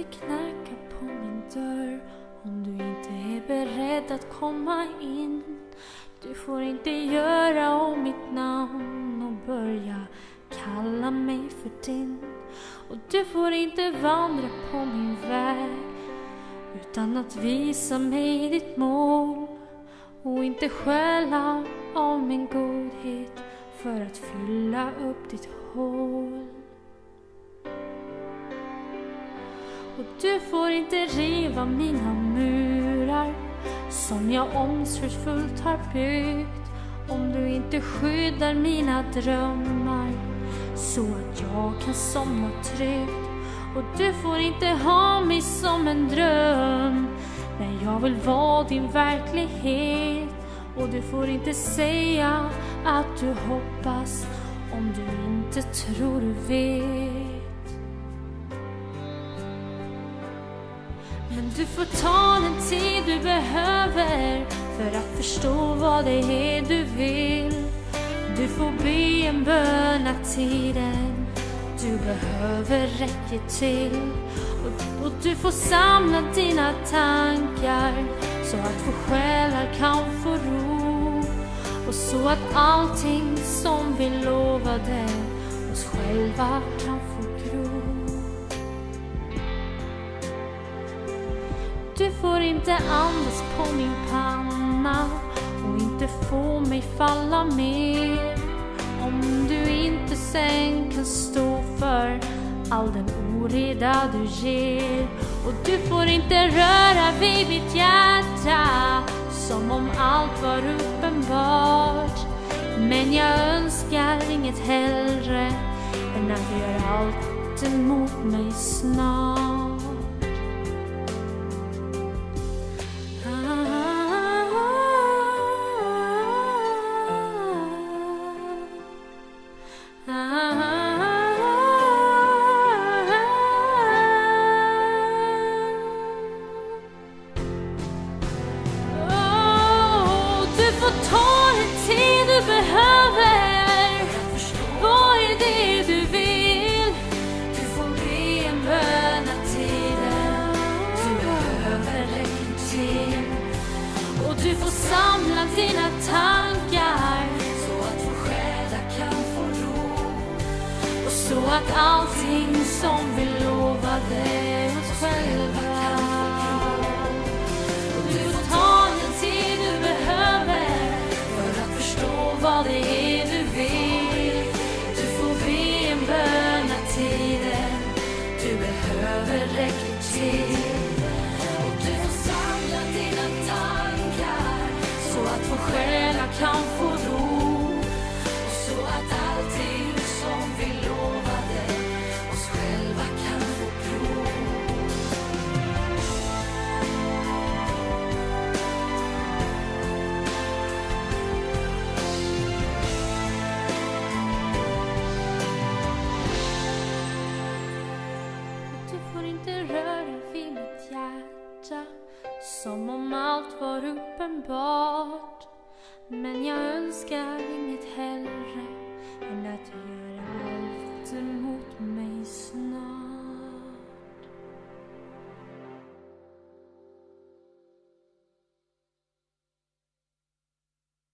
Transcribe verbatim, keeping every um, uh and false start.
inte knacka på min dörr om du inte är beredd att komma in. Du får inte göra om mitt namn och börja kalla mig för din. Och du får inte vandra på min väg utan att visa mig ditt mål. Och inte stjäla av min godhet för att fylla upp ditt hål. Och du får inte riva mina murar som jag omsorgsfullt har byggt. Om du inte skyddar mina drömmar så att jag kan somna tryggt. Och du får inte ha mig som en dröm när jag vill vara din verklighet. Och du får inte säga att du hoppas om du inte tror du vet. Men du får ta den tid du behöver för att förstå vad det är du vill. Du får be en bön att tiden du behöver räcker till. Och, och du får samla dina tankar så att vår själar kan få ro. Och så att allting som vi lovade oss själva kan få gro. Du får inte andas på min panna och inte få mig falla mer. Om du inte sen kan stå för all den oreda du ger. Och du får inte röra vid mitt hjärta som om allt var uppenbart. Men jag önskar inget hellre än att du gör allt emot mig snart. Du får samla dina tankar så att vår själar kan få ro. Och så att allting som vi lovade oss själva kan få gro. Och du får ta den tid du behöver för att förstå vad det är du vill. Du får be en bön att tiden du behöver räcker till. Så att vår själar kan få ro. Och så att allting som vi lovade oss själva kan få gro. Du får inte röra vid mitt hjärta som om allt var uppenbart. Men jag önskar inget hellre än att du gör allt emot mig